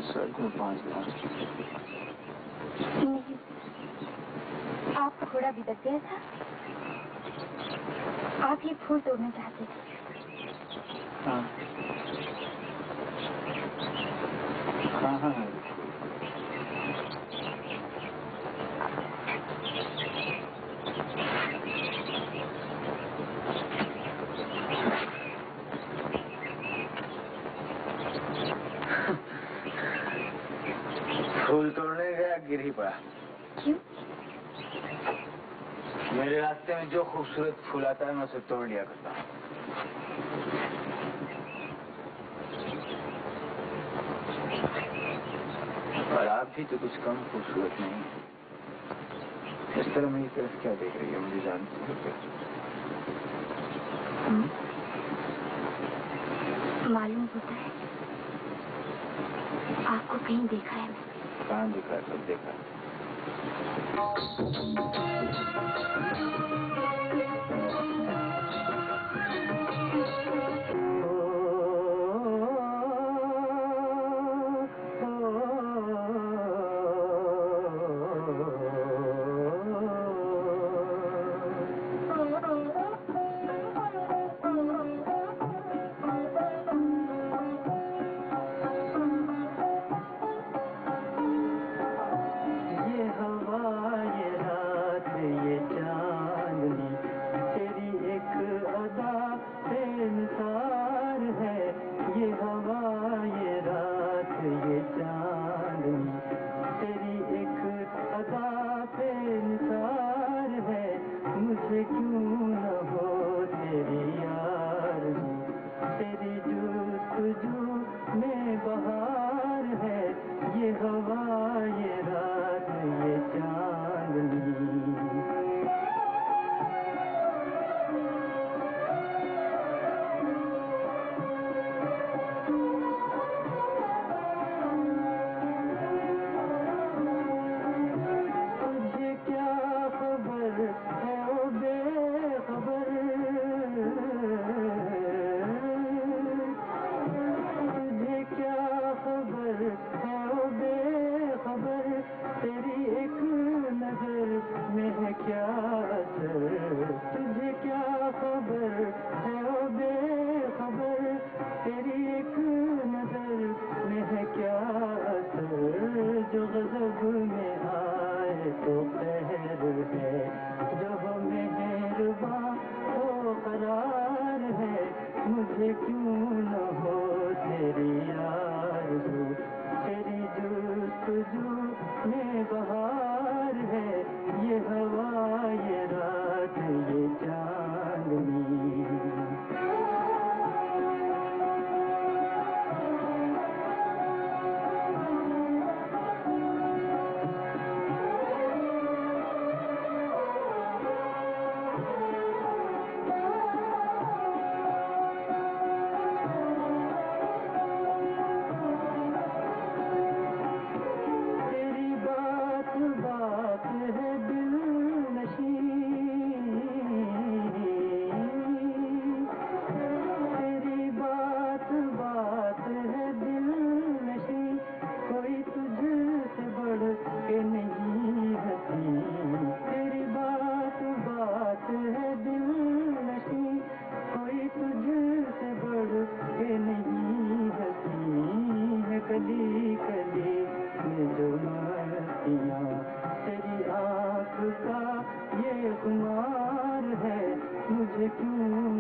स्वर्ग में पहुंच गया। नहीं, आप घोड़ा बिदक गया था। आप ये फूल तोड़ना चाहते थे। हाँ हाँ हाँ हाँ। फूल तोड़ने गया, गिर ही पड़ा। क्यों? मेरे रास्ते में जो खूबसूरत फूल आता है मैं उसे तोड़ लिया करता हूँ। और आप भी तो कुछ कम खूबसूरत नहीं है। इस तरह मेरी तरफ क्या देख रही है, मुझे जानती हो क्या? मालूम होता है आपको कहीं देखा है। मैं कहाँ देखा है? कब देखा है?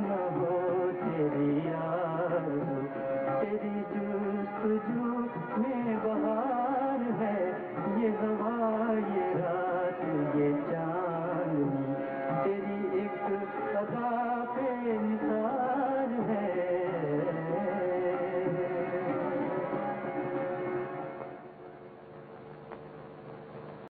तेरी जुस्तजू में